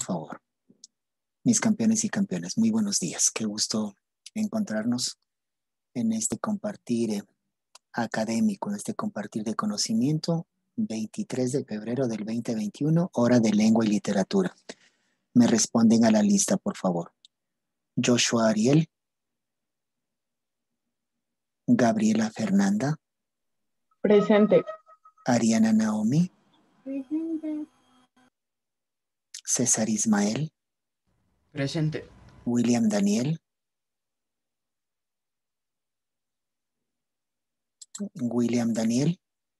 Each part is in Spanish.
favor. Mis campeones y campeonas, muy buenos días. Qué gusto encontrarnos en este compartir académico, en este compartir de conocimiento, 23 de febrero del 2021, hora de lengua y literatura. Me responden a la lista, por favor. Joshua Ariel, Gabriela Fernanda, Presente. Ariana Naomi, Presente. César Ismael, Presente. William Daniel, William Daniel,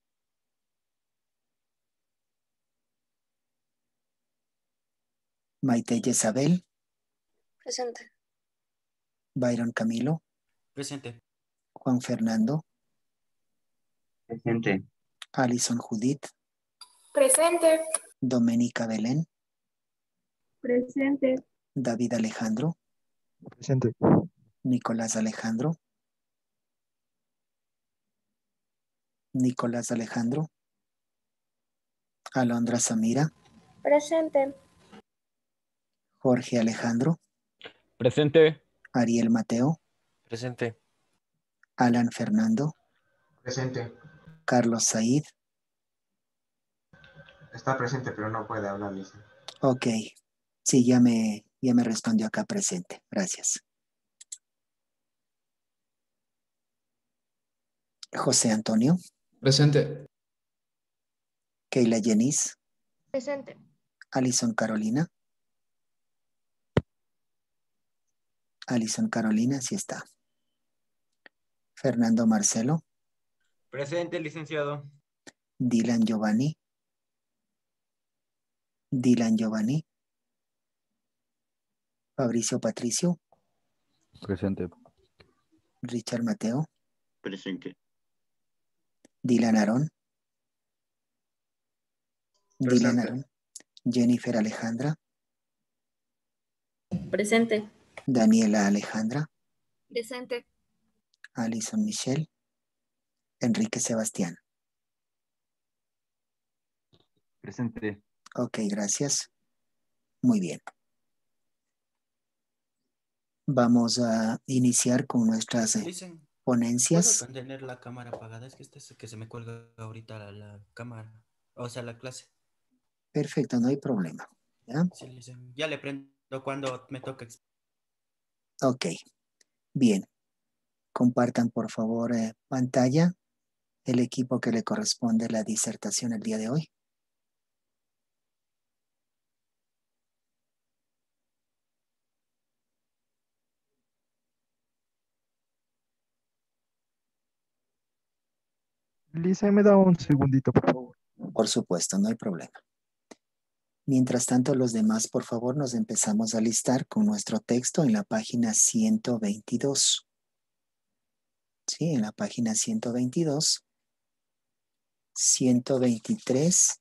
Maite Isabel, Presente. Byron Camilo, Presente. Juan Fernando, Presente. Alison Judith, Presente. Doménica Belén, Presente. David Alejandro, Presente. Nicolás Alejandro, Nicolás Alejandro, Alondra Samira, Presente. Jorge Alejandro, Presente. Ariel Mateo, Presente. Alan Fernando, Presente. Carlos Said. Está presente, pero no puede hablar, Lisa. Ok, sí, ya me respondió acá presente. Gracias. José Antonio, Presente. Keila Yenis, Presente. Alison Carolina. Alison Carolina, sí está. Fernando Marcelo, Presente, licenciado. Dylan Giovanni. Dylan Giovanni. Fabricio Patricio, Presente. Richard Mateo, Presente. Dylan Aarón. Dylan Presente. Aarón. Jennifer Alejandra, Presente. Daniela Alejandra, Presente. Alison Michelle, Enrique Sebastián. Presente. Ok, gracias. Muy bien. Vamos a iniciar con nuestras Dicen, ponencias. ¿puedo tener la cámara apagada? Es que se me cuelga ahorita la cámara. O sea, la clase. Perfecto, no hay problema. ¿Ya? Sí, dicen, ya le prendo cuando me toque. Ok, bien. Compartan por favor pantalla el equipo que le corresponde la disertación el día de hoy. Lisa, me da un segundito, por favor. Por supuesto, no hay problema. Mientras tanto, los demás, por favor, nos empezamos a listar con nuestro texto en la página 122. Sí, en la página 122, 123.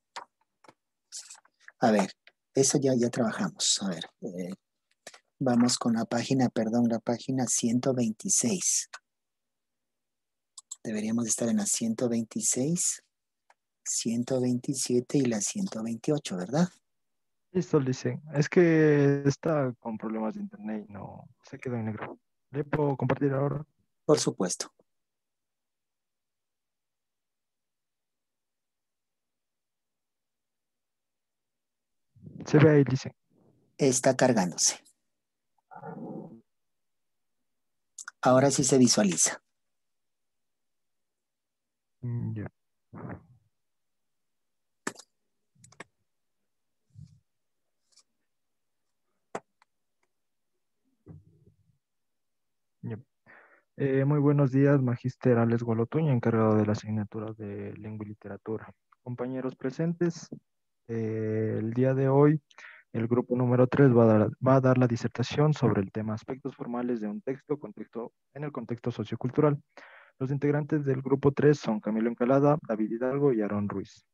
A ver, eso ya trabajamos. A ver, vamos con la página, perdón, la página 126. Deberíamos estar en la 126, 127 y la 128, ¿verdad? Listo, Lisa. Es que está con problemas de internet y no se quedó en negro. ¿Le puedo compartir ahora? Por supuesto. Se ve ahí, Lisa. Está cargándose. Ahora sí se visualiza. Ya. Ya. Muy buenos días, Magíster Alex Golotuño, encargado de la asignatura de Lengua y Literatura. Compañeros presentes, el día de hoy el grupo número 3 va a dar la disertación sobre el tema aspectos formales de un texto, en el contexto sociocultural. Los integrantes del grupo 3 son Camilo Encalada, David Hidalgo y Aarón Ruiz.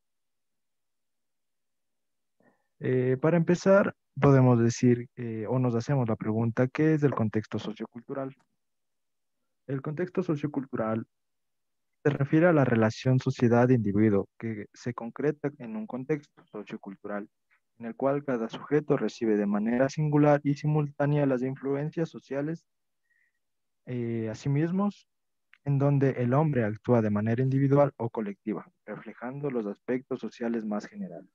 Para empezar, podemos decir o nos hacemos la pregunta, ¿qué es el contexto sociocultural? El contexto sociocultural se refiere a la relación sociedad-individuo que se concreta en un contexto sociocultural en el cual cada sujeto recibe de manera singular y simultánea las influencias sociales a sí mismos, en donde el hombre actúa de manera individual o colectiva, reflejando los aspectos sociales más generales.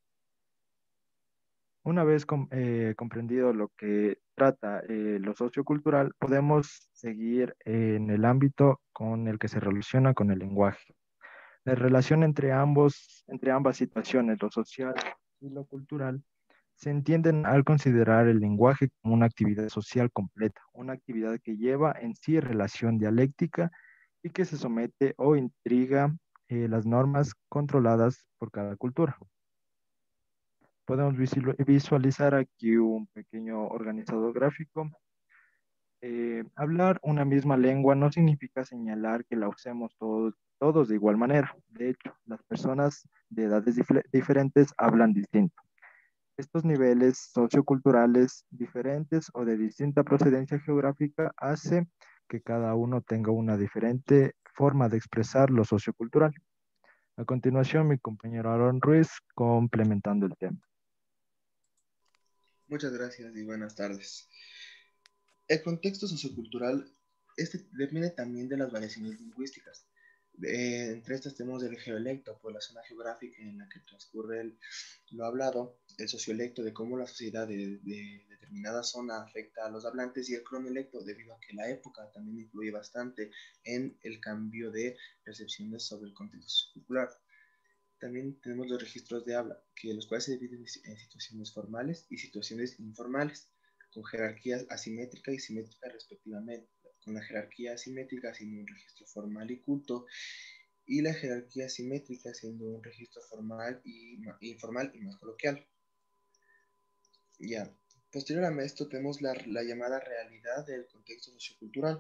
Una vez comprendido lo que trata lo sociocultural, podemos seguir en el ámbito con el que se relaciona con el lenguaje. La relación entre ambas situaciones, lo social y lo cultural, se entienden al considerar el lenguaje como una actividad social completa, una actividad que lleva en sí relación dialéctica y que se somete o intriga las normas controladas por cada cultura. Podemos visualizar aquí un pequeño organizador gráfico. Hablar una misma lengua no significa señalar que la usemos todos de igual manera. De hecho, las personas de edades diferentes hablan distinto. Estos niveles socioculturales diferentes o de distinta procedencia geográfica hace que cada uno tenga una diferente forma de expresar lo sociocultural. A continuación, mi compañero Aaron Ruiz complementando el tema. Muchas gracias y buenas tardes. El contexto sociocultural depende también de las variaciones lingüísticas. Entre estas tenemos el geolecto, por la zona geográfica en la que transcurre lo hablado, el sociolecto de cómo la sociedad de determinada zona afecta a los hablantes, y el cronolecto debido a que la época también influye bastante en el cambio de percepciones sobre el contexto sociocultural. También tenemos los registros de habla, los cuales se dividen en situaciones formales y situaciones informales, con jerarquías asimétrica y simétrica respectivamente, con la jerarquía asimétrica siendo un registro formal y culto, y la jerarquía simétrica siendo un registro formal y informal y más coloquial. Ya. Posterior a esto tenemos la llamada realidad del contexto sociocultural,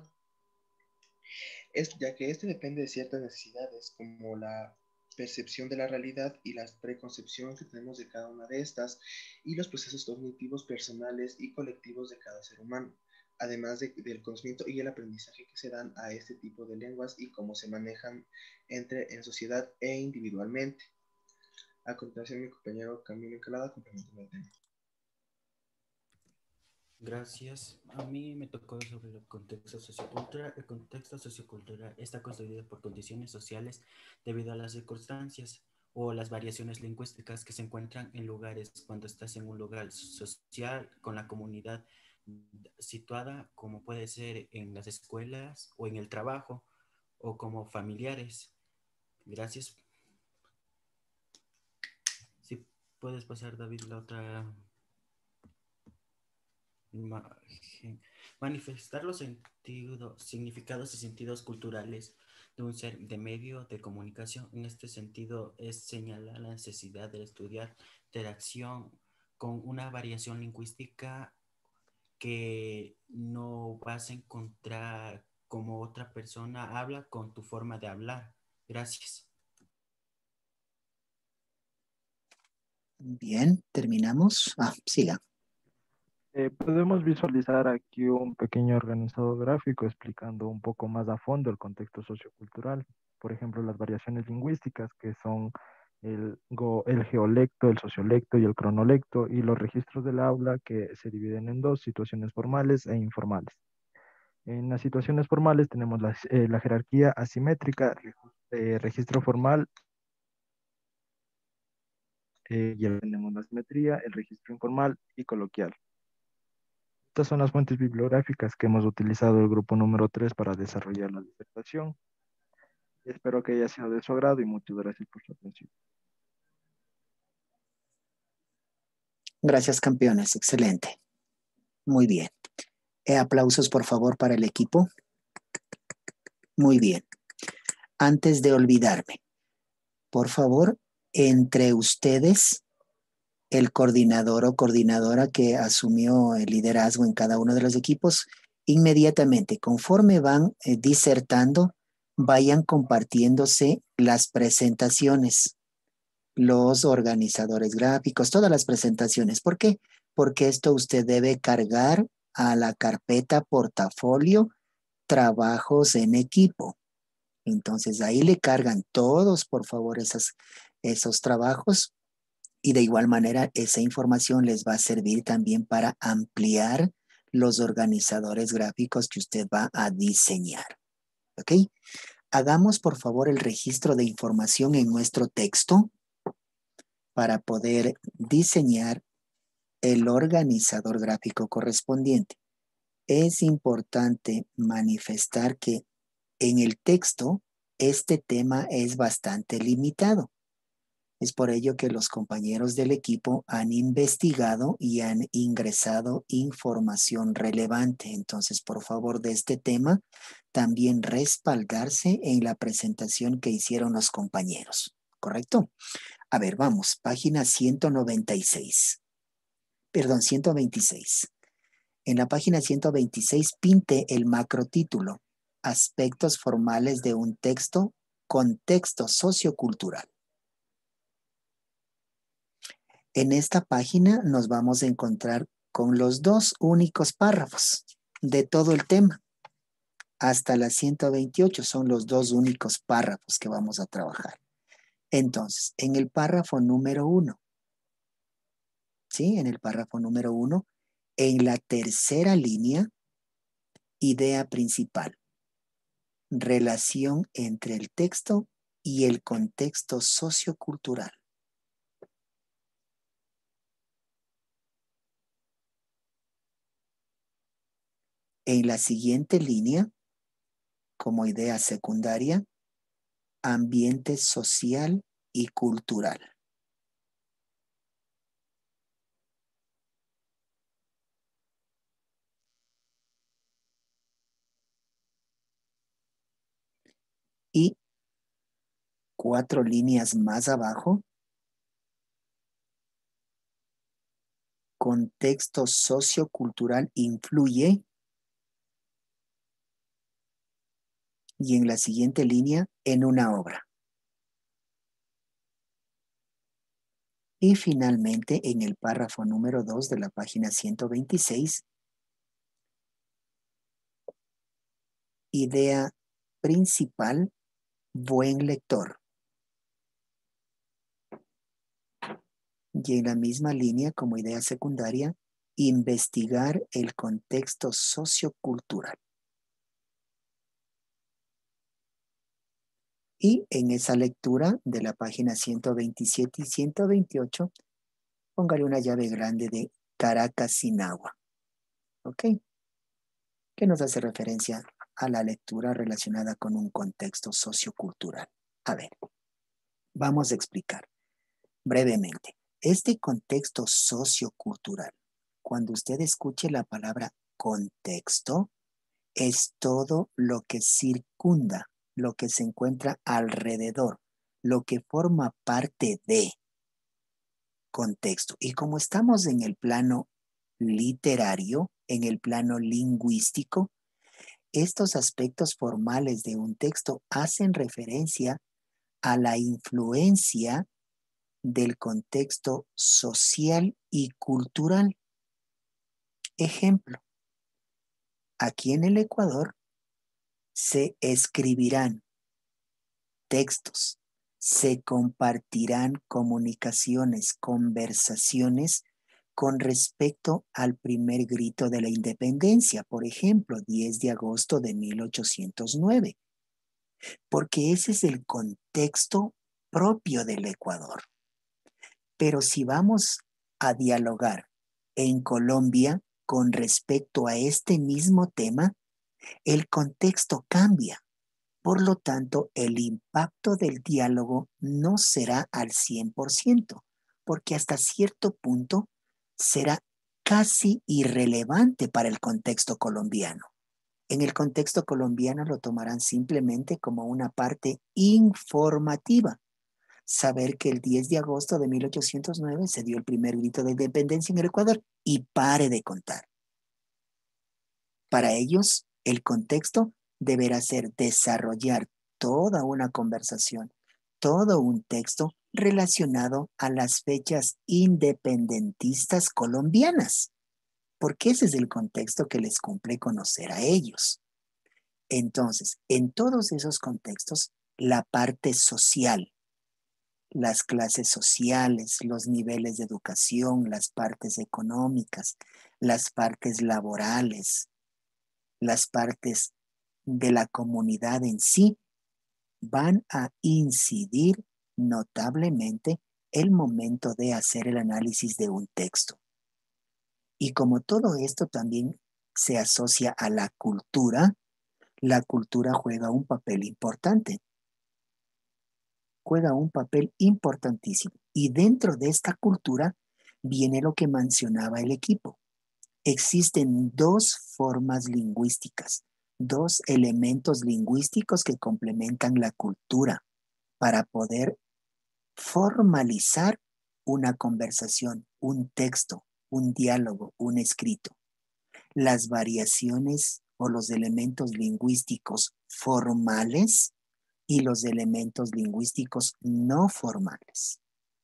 ya que este depende de ciertas necesidades como la percepción de la realidad y la preconcepción que tenemos de cada una de estas, y los procesos cognitivos personales y colectivos de cada ser humano, además del conocimiento y el aprendizaje que se dan a este tipo de lenguas y cómo se manejan en sociedad e individualmente. A continuación, mi compañero Camilo Encalada complementando el tema. Gracias. A mí me tocó sobre el contexto sociocultural. El contexto sociocultural está constituido por condiciones sociales debido a las circunstancias o las variaciones lingüísticas que se encuentran en lugares. Cuando estás en un lugar social con la comunidad situada, como puede ser en las escuelas o en el trabajo o como familiares. Gracias. Si puedes pasar, David, la otra imagen. Manifestar los significados y sentidos culturales de un ser de medio de comunicación. En este sentido, es señalar la necesidad de estudiar interacción con una variación lingüística que no vas a encontrar como otra persona habla con tu forma de hablar. Gracias. Bien, terminamos. Siga. Podemos visualizar aquí un pequeño organizador gráfico explicando un poco más a fondo el contexto sociocultural. Por ejemplo, las variaciones lingüísticas que son el geolecto, el sociolecto y el cronolecto, y los registros del aula que se dividen en dos, situaciones formales e informales. En las situaciones formales tenemos la jerarquía asimétrica, registro formal, y tenemos la simetría, el registro informal y coloquial. Estas son las fuentes bibliográficas que hemos utilizado el grupo número 3 para desarrollar la disertación. Espero que haya sido de su agrado y muchas gracias por su atención. Gracias, campeones. Excelente. Muy bien. Aplausos, por favor, para el equipo. Muy bien. Antes de olvidarme, por favor, entre ustedes, el coordinador o coordinadora que asumió el liderazgo en cada uno de los equipos, inmediatamente, conforme van disertando, vayan compartiéndose las presentaciones, los organizadores gráficos, todas las presentaciones. ¿Por qué? Porque esto usted debe cargar a la carpeta portafolio trabajos en equipo. Entonces ahí le cargan todos, por favor, esos trabajos, Y de igual manera, esa información les va a servir también para ampliar los organizadores gráficos que usted va a diseñar. ¿Ok? Hagamos, por favor, el registro de información en nuestro texto para poder diseñar el organizador gráfico correspondiente. Es importante manifestar que en el texto este tema es bastante limitado. Es por ello que los compañeros del equipo han investigado y han ingresado información relevante. Entonces, por favor, de este tema, también respaldarse en la presentación que hicieron los compañeros. ¿Correcto? A ver, vamos, página 196. Perdón, 126. En la página 126, pinte el macrotítulo, aspectos formales de un texto, contexto sociocultural. En esta página nos vamos a encontrar con los dos únicos párrafos de todo el tema. Hasta la 128 son los dos únicos párrafos que vamos a trabajar. Entonces, en el párrafo número 1, ¿sí? En el párrafo número 1, en la tercera línea, idea principal. Relación entre el texto y el contexto sociocultural. En la siguiente línea, como idea secundaria, ambiente social y cultural. Y 4 líneas más abajo, contexto sociocultural influye. Y en la siguiente línea, en una obra. Y finalmente, en el párrafo número 2 de la página 126, idea principal, buen lector. Y en la misma línea, como idea secundaria, investigar el contexto sociocultural. Y en esa lectura de la página 127 y 128, póngale una llave grande de Caracas sin agua. ¿Ok? Que nos hace referencia a la lectura relacionada con un contexto sociocultural. A ver, vamos a explicar brevemente. Este contexto sociocultural, cuando usted escuche la palabra contexto, es todo lo que circunda, lo que se encuentra alrededor, lo que forma parte de contexto. Y como estamos en el plano literario, en el plano lingüístico, estos aspectos formales de un texto hacen referencia a la influencia del contexto social y cultural. Ejemplo, aquí en el Ecuador se escribirán textos, se compartirán comunicaciones, conversaciones con respecto al primer grito de la independencia, por ejemplo, 10 de agosto de 1809, porque ese es el contexto propio del Ecuador. Pero si vamos a dialogar en Colombia con respecto a este mismo tema, el contexto cambia. Por lo tanto, el impacto del diálogo no será al 100%, porque hasta cierto punto será casi irrelevante para el contexto colombiano. En el contexto colombiano lo tomarán simplemente como una parte informativa. Saber que el 10 de agosto de 1809 se dio el primer grito de independencia en el Ecuador y pare de contar. Para ellos, el contexto deberá ser desarrollar toda una conversación, todo un texto relacionado a las fechas independentistas colombianas, porque ese es el contexto que les cumple conocer a ellos. Entonces, en todos esos contextos, la parte social, las clases sociales, los niveles de educación, las partes económicas, las partes laborales, las partes de la comunidad en sí, van a incidir notablemente el momento de hacer el análisis de un texto. Y como todo esto también se asocia a la cultura juega un papel importante. Juega un papel importantísimo. Y dentro de esta cultura viene lo que mencionaba el equipo. Existen dos formas lingüísticas, dos elementos lingüísticos que complementan la cultura para poder formalizar una conversación, un texto, un diálogo, un escrito. Las variaciones o los elementos lingüísticos formales y los elementos lingüísticos no formales.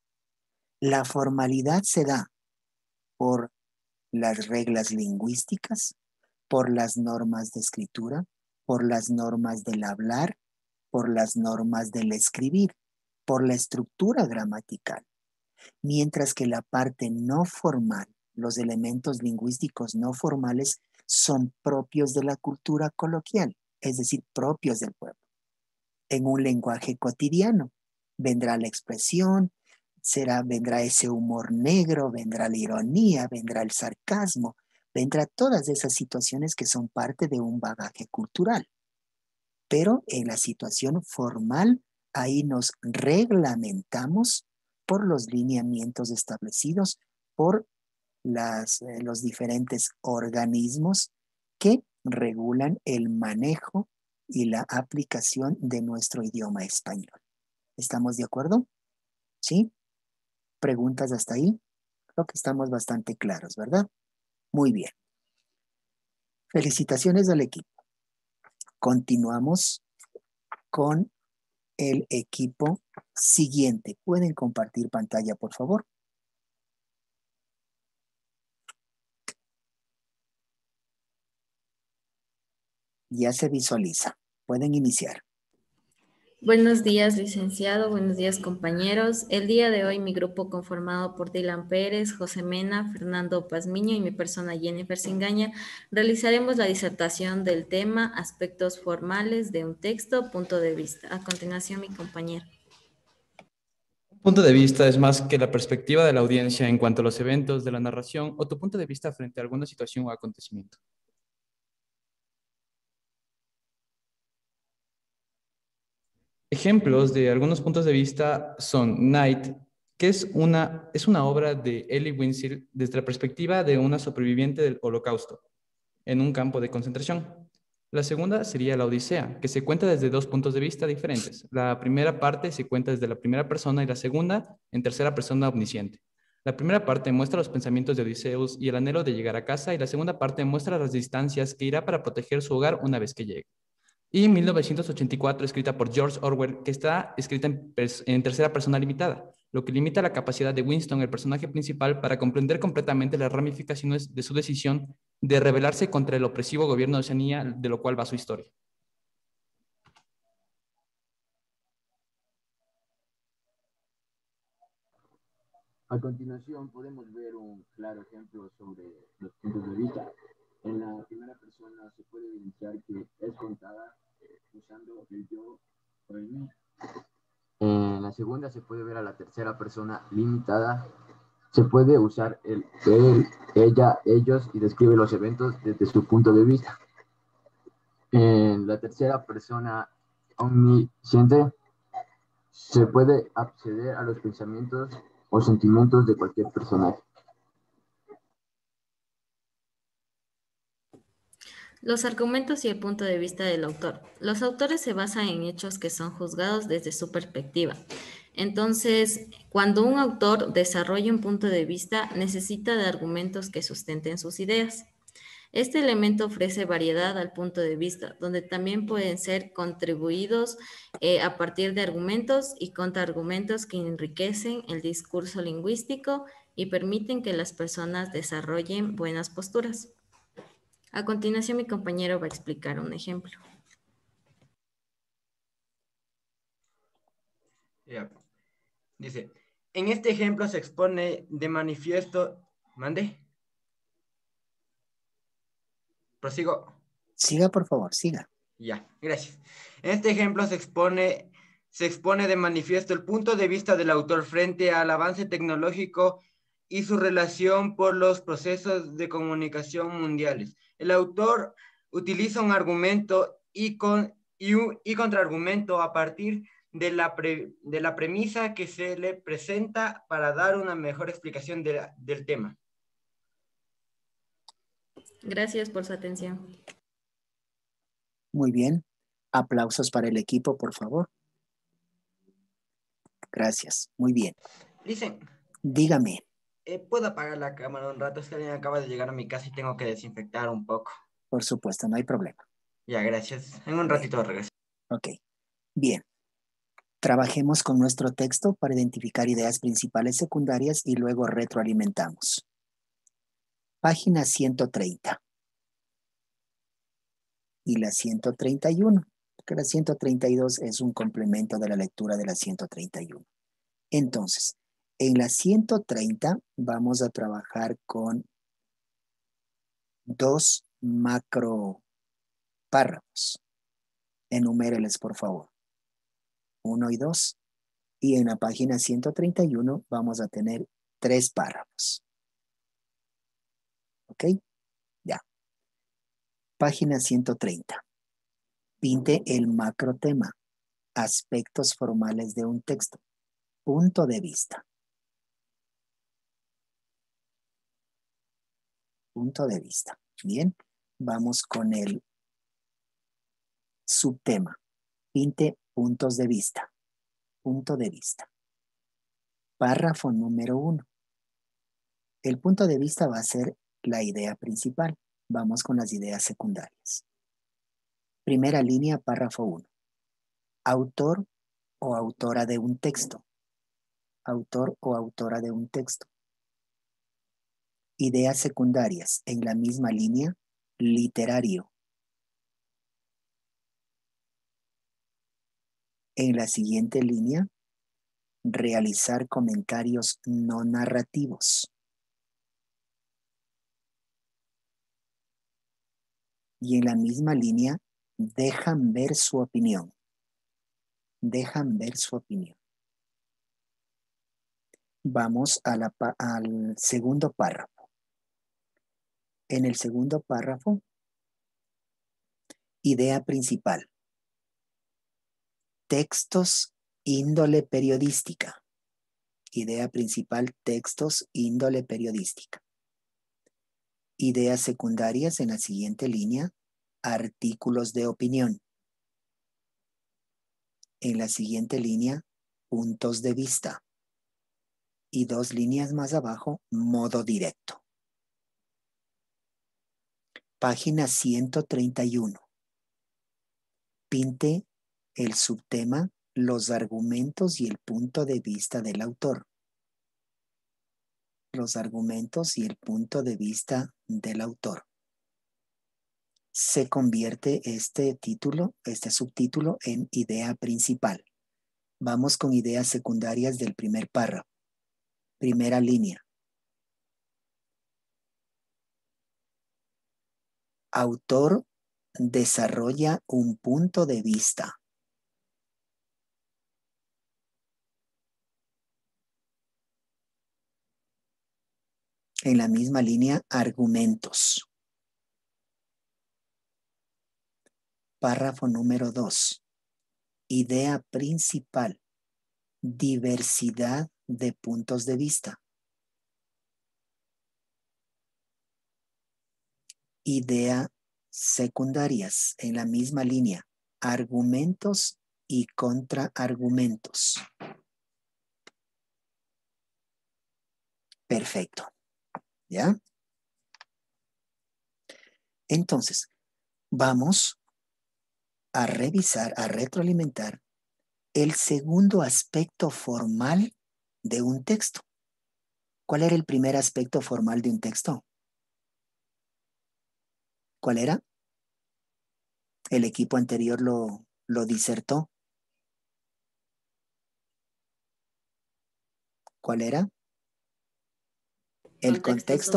La formalidad se da por las reglas lingüísticas, por las normas de escritura, por las normas del hablar, por las normas del escribir, por la estructura gramatical. Mientras que la parte no formal, los elementos lingüísticos no formales, son propios de la cultura coloquial, es decir, propios del pueblo. En un lenguaje cotidiano vendrá la expresión, vendrá ese humor negro, vendrá la ironía, vendrá el sarcasmo, vendrá todas esas situaciones que son parte de un bagaje cultural. Pero en la situación formal, ahí nos reglamentamos por los lineamientos establecidos por los diferentes organismos que regulan el manejo y la aplicación de nuestro idioma español. ¿Estamos de acuerdo? ¿Sí? ¿Preguntas hasta ahí? Creo que estamos bastante claros, ¿verdad? Muy bien. Felicitaciones al equipo. Continuamos con el equipo siguiente. ¿Pueden compartir pantalla, por favor? Ya se visualiza. Pueden iniciar. Buenos días, licenciado. Buenos días, compañeros. El día de hoy mi grupo conformado por Dylan Pérez, José Mena, Fernando Pazmiño y mi persona Jennifer Singaña realizaremos la disertación del tema aspectos formales de un texto, punto de vista. A continuación, mi compañero. Un punto de vista es más que la perspectiva de la audiencia en cuanto a los eventos de la narración o tu punto de vista frente a alguna situación o acontecimiento. Ejemplos de algunos puntos de vista son Night, que es una obra de Elie Wiesel desde la perspectiva de una sobreviviente del Holocausto en un campo de concentración. La segunda sería La Odisea, que se cuenta desde dos puntos de vista diferentes. La primera parte se cuenta desde la primera persona y la segunda en tercera persona omnisciente. La primera parte muestra los pensamientos de Odiseus y el anhelo de llegar a casa, y la segunda parte muestra las distancias que irá para proteger su hogar una vez que llegue. Y 1984, escrita por George Orwell, que está escrita en tercera persona limitada, lo que limita la capacidad de Winston, el personaje principal, para comprender completamente las ramificaciones de su decisión de rebelarse contra el opresivo gobierno de Oceanía, de lo cual va su historia. A continuación podemos ver un claro ejemplo sobre los puntos de vista. En la primera persona se puede evidenciar que es contada usando el yo o el mí. En la segunda se puede ver a la tercera persona limitada. Se puede usar el él, ella, ellos y describe los eventos desde su punto de vista. En la tercera persona omnisciente se puede acceder a los pensamientos o sentimientos de cualquier personaje. Los argumentos y el punto de vista del autor. Los autores se basan en hechos que son juzgados desde su perspectiva. Entonces, cuando un autor desarrolla un punto de vista, necesita de argumentos que sustenten sus ideas. Este elemento ofrece variedad al punto de vista, donde también pueden ser contribuidos a partir de argumentos y contraargumentos que enriquecen el discurso lingüístico y permiten que las personas desarrollen buenas posturas. A continuación, mi compañero va a explicar un ejemplo. Dice, en este ejemplo se expone de manifiesto... ¿Mande? ¿Prosigo? Siga, por favor, siga. Ya, gracias. En este ejemplo se expone de manifiesto el punto de vista del autor frente al avance tecnológico y su relación por los procesos de comunicación mundiales. El autor utiliza un argumento y contraargumento a partir de la premisa que se le presenta para dar una mejor explicación del tema. Gracias por su atención. Muy bien. Aplausos para el equipo, por favor. Gracias. Muy bien. Dicen, Dígame. ¿puedo apagar la cámara un rato? Es que alguien acaba de llegar a mi casa y tengo que desinfectar un poco. Por supuesto, no hay problema. Ya, gracias. En un ratito regreso. Ok. Bien. Trabajemos con nuestro texto para identificar ideas principales secundarias y luego retroalimentamos. Página 130. Y la 131, porque la 132 es un complemento de la lectura de la 131. Entonces, en la 130 vamos a trabajar con dos macro párrafos. Enuméreles, por favor. 1 y 2. Y en la página 131 vamos a tener 3 párrafos. ¿Ok? Ya. Página 130. Pinte el macro tema. Aspectos formales de un texto. Punto de vista. Punto de vista. Bien. Vamos con el subtema. Pinte puntos de vista. Punto de vista. Párrafo número 1. El punto de vista va a ser la idea principal. Vamos con las ideas secundarias. Primera línea, párrafo 1. Autor o autora de un texto. Autor o autora de un texto. Ideas secundarias en la misma línea, literario. En la siguiente línea, realizar comentarios no narrativos. Y en la misma línea, dejan ver su opinión. Dejan ver su opinión. Vamos a al segundo párrafo. En el segundo párrafo, idea principal. Textos índole periodística. Idea principal, textos índole periodística. Ideas secundarias en la siguiente línea, artículos de opinión. En la siguiente línea, puntos de vista. Y 2 líneas más abajo, modo directo. Página 131. Pinte el subtema, los argumentos y el punto de vista del autor. Los argumentos y el punto de vista del autor. Se convierte este subtítulo en idea principal. Vamos con ideas secundarias del primer párrafo. Primera línea. Autor desarrolla un punto de vista. En la misma línea, argumentos. Párrafo número 2. Idea principal. Diversidad de puntos de vista. Idea secundarias en la misma línea. Argumentos y contraargumentos. Perfecto. ¿Ya? Entonces, vamos a revisar, a retroalimentar el segundo aspecto formal de un texto. ¿Cuál era el primer aspecto formal de un texto? ¿Cuál era? El equipo anterior lo disertó. ¿Cuál era? El contexto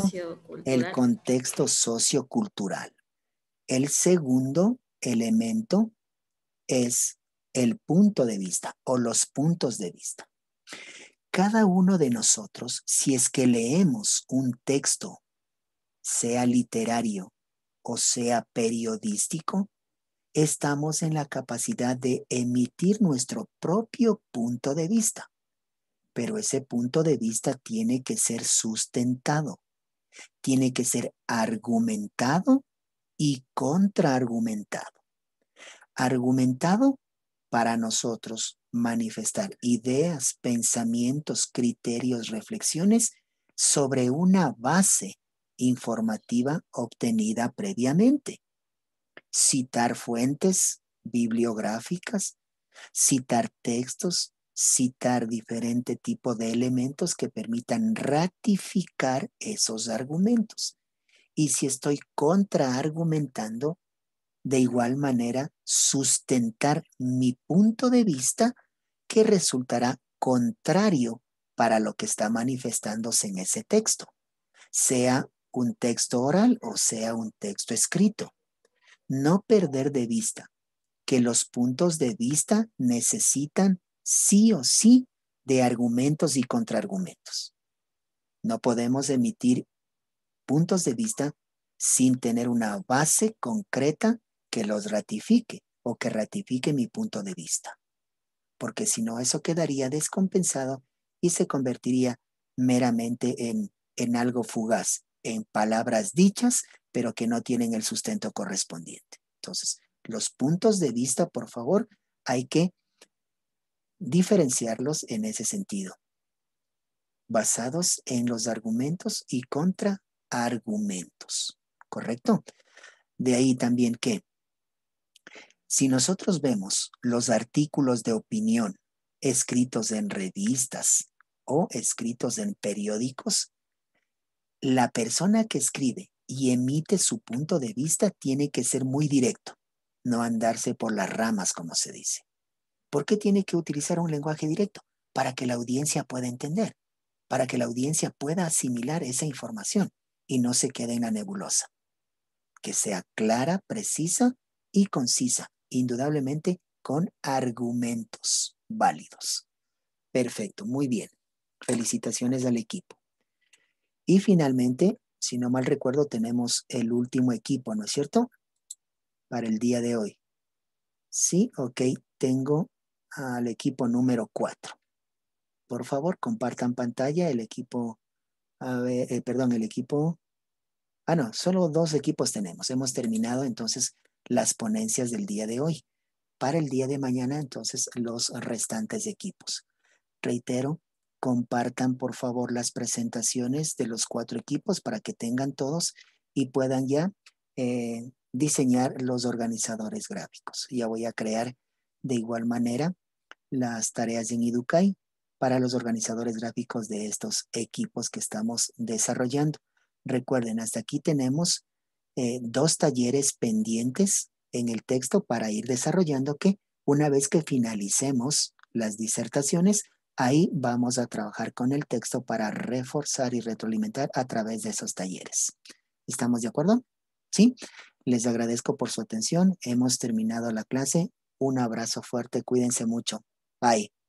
sociocultural. El segundo elemento es el punto de vista o los puntos de vista. Cada uno de nosotros, si es que leemos un texto, sea literario o sea periodístico, estamos en la capacidad de emitir nuestro propio punto de vista. Pero ese punto de vista tiene que ser sustentado, tiene que ser argumentado y contraargumentado. Argumentado para nosotros manifestar ideas, pensamientos, criterios, reflexiones sobre una base informativa obtenida previamente. Citar fuentes bibliográficas, citar textos, citar diferente tipo de elementos que permitan ratificar esos argumentos. Y si estoy contraargumentando, de igual manera sustentar mi punto de vista que resultará contrario para lo que está manifestándose en ese texto, sea un texto oral o sea un texto escrito. No perder de vista que los puntos de vista necesitan sí o sí de argumentos y contraargumentos. No podemos emitir puntos de vista sin tener una base concreta que los ratifique o que ratifique mi punto de vista. Porque si no, eso quedaría descompensado y se convertiría meramente en algo fugaz, en palabras dichas, pero que no tienen el sustento correspondiente. Entonces, los puntos de vista, por favor, hay que diferenciarlos en ese sentido, basados en los argumentos y contraargumentos, ¿correcto? De ahí también que si nosotros vemos los artículos de opinión escritos en revistas o escritos en periódicos, la persona que escribe y emite su punto de vista tiene que ser muy directo, no andarse por las ramas, como se dice. ¿Por qué tiene que utilizar un lenguaje directo? Para que la audiencia pueda entender, para que la audiencia pueda asimilar esa información y no se quede en la nebulosa. Que sea clara, precisa y concisa, indudablemente con argumentos válidos. Perfecto, muy bien. Felicitaciones al equipo. Y finalmente, si no mal recuerdo, tenemos el último equipo, ¿no es cierto? Para el día de hoy. Sí, ok, tengo al equipo número 4. Por favor, compartan pantalla el equipo, el equipo, no, solo 2 equipos tenemos. Hemos terminado entonces las ponencias del día de hoy. Para el día de mañana, entonces, los restantes equipos. Reitero, compartan por favor las presentaciones de los 4 equipos para que tengan todos y puedan ya diseñar los organizadores gráficos. Ya voy a crear de igual manera las tareas en Educay para los organizadores gráficos de estos equipos que estamos desarrollando. Recuerden, hasta aquí tenemos 2 talleres pendientes en el texto para ir desarrollando que una vez que finalicemos las disertaciones, ahí vamos a trabajar con el texto para reforzar y retroalimentar a través de esos talleres. ¿Estamos de acuerdo? ¿Sí? Les agradezco por su atención. Hemos terminado la clase. Un abrazo fuerte. Cuídense mucho. Bye.